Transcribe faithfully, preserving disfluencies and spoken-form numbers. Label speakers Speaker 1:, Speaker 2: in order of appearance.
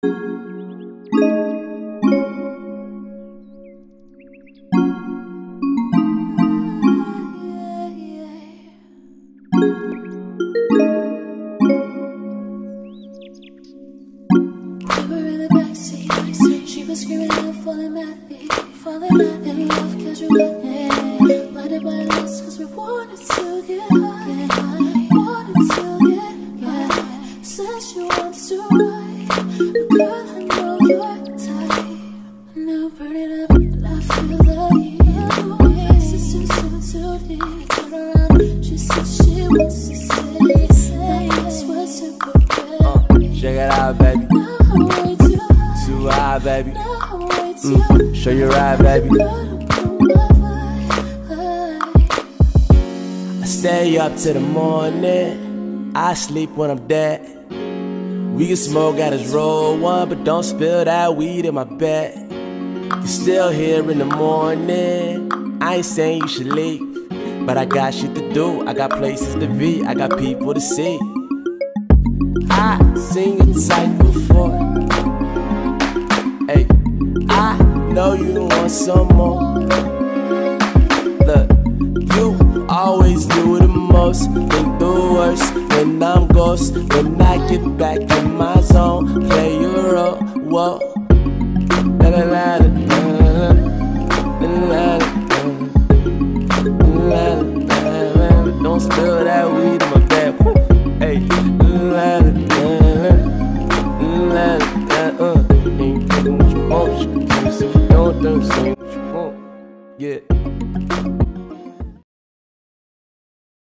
Speaker 1: Check it out, baby. Too high, baby. Mm, show you right, baby. I stay up till the morning. I sleep when I'm dead. We can smoke at us roll one, but don't spill that weed in my bed. You're still here in the morning. I ain't saying you should leave, but I got shit to do. I got places to be. I got people to see. I seen your type before. Hey, I know you want some more. Look, you always do the most, think the worst. When I'm ghost, when I get back in my zone, play your role. Whoa, la la la la.